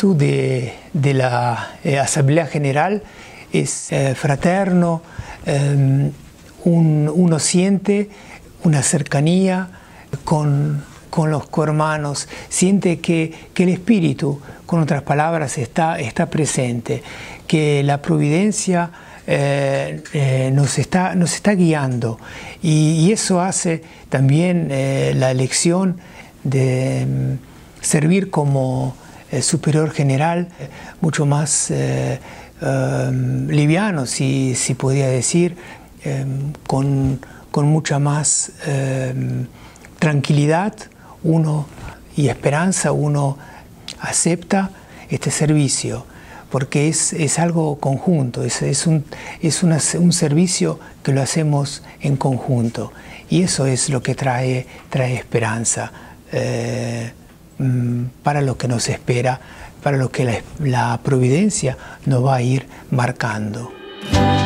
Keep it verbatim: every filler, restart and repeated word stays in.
espíritu de, de la eh, Asamblea General es eh, fraterno, eh, un, uno siente una cercanía con, con los cohermanos, siente que, que el Espíritu, con otras palabras, está, está presente, que la providencia eh, eh, nos, está, nos está guiando, y, y eso hace también eh, la elección de um, servir como eh, superior general mucho más eh, um, liviano, si, si podía decir, eh, con, con mucha más eh, tranquilidad uno y esperanza uno acepta este servicio, porque es, es algo conjunto, es, es, un, es una, un servicio que lo hacemos en conjunto, y eso es lo que trae, trae esperanza eh, para lo que nos espera, para lo que la, la providencia nos va a ir marcando.